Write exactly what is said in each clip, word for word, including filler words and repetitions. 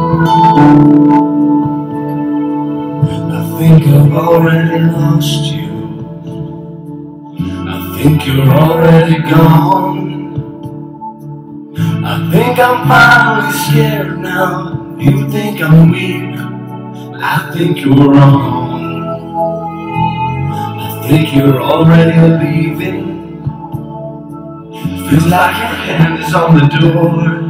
I think I've already lost you. I think you're already gone. I think I'm finally scared now. You think I'm weak, I think you're wrong. I think you're already leaving. Feels like your hand is on the door.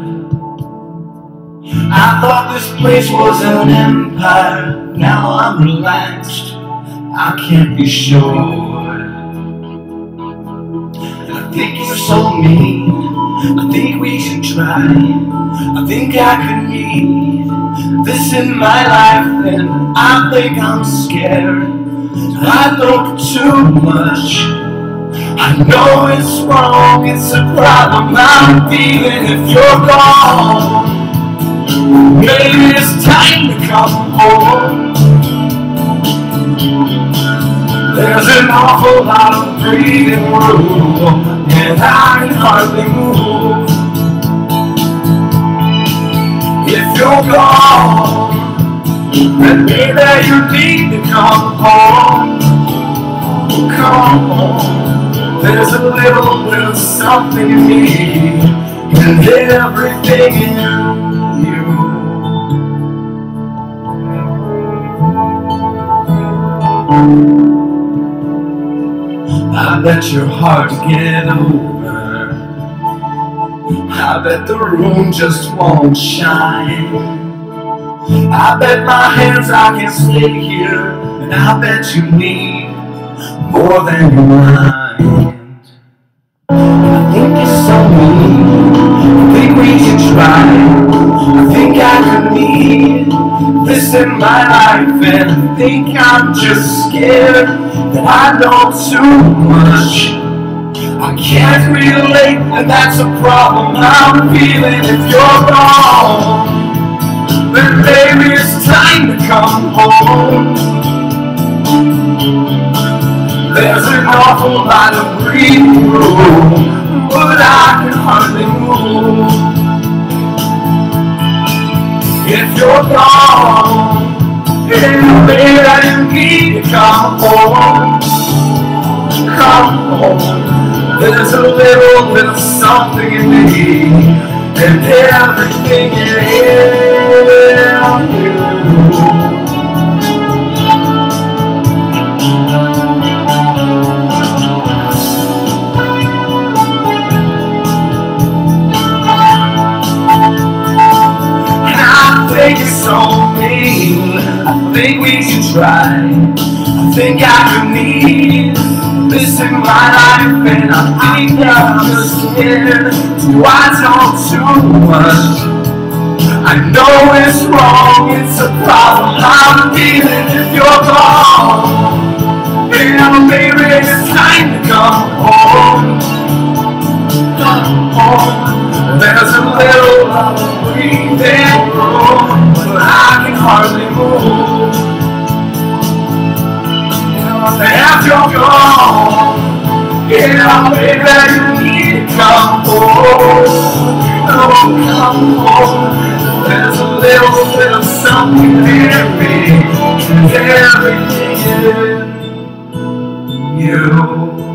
I thought this place was an empire. Now I'm relaxed, I can't be sure. I think you're so mean, I think we should try. I think I could need this in my life, and I think I'm scared. I think too much. I know it's wrong, it's a problem I'm feeling. If you're gone, maybe it's time to come home. There's an awful lot of breathing room, and I can hardly move. If you're gone, then maybe you need to come home. Come home. There's a little bit of something in me, and everything in you. I bet you're hard to get over. I bet the room just won't shine. I bet my hands I can stay here, and I bet you need more than your mind. I think you're so mean, I think we should try. I think I could need this in my life, and I think I'm just scared that I know too much. I can't relate, and that's a problem I'm feeling. If you're gone, then maybe it's time to come home. There's an awful lot of breathing room, but I can hardly move. If you're gone, then maybe you need to come home. Come home. There's a little bit of something in me, and everything in you. I think you're so mean, I think we should try. I think I could need this in my life, and I think I'm just scared. Do I talk too much? I know it's wrong, it's a problem I'm feeling. If you're gone, then maybe it's time to come home. Come home. There's a little lot of breathing room, but I can hardly move. If you're gone, yeah, baby, you need to come home. Oh, come home. There's a little bit of something in me, and everything in you.